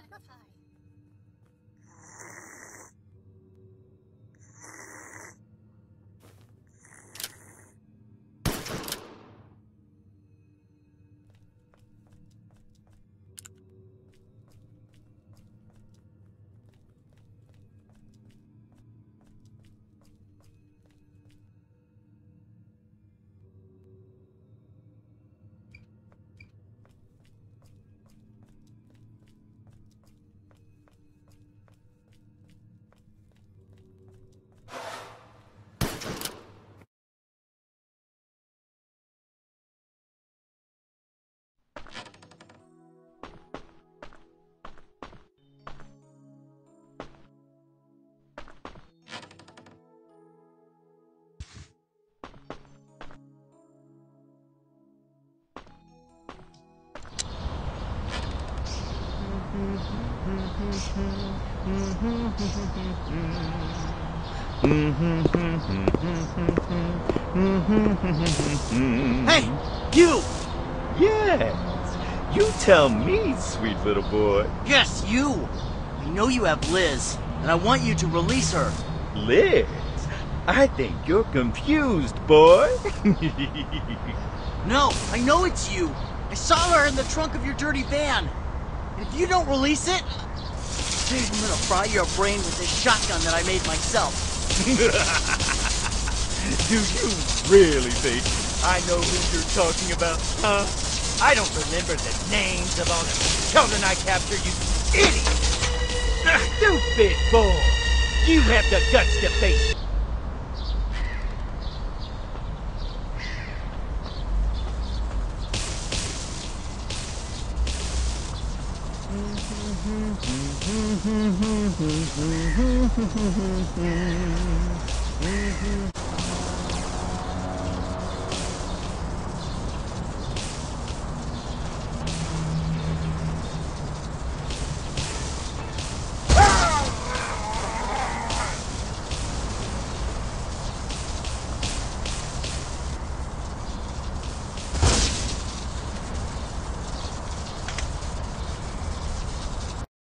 Hey, you! Yes, you tell me, sweet little boy. Yes, you! I know you have Liz, and I want you to release her. Liz, I think you're confused, boy. No, I know it's you. I saw her in the trunk of your dirty van. And if you don't release it, I'm gonna fry your brain with this shotgun that I made myself. Do you really think I know who you're talking about, huh? I don't remember the names of all the children I captured, you idiot! Stupid boy! You have the guts to face it.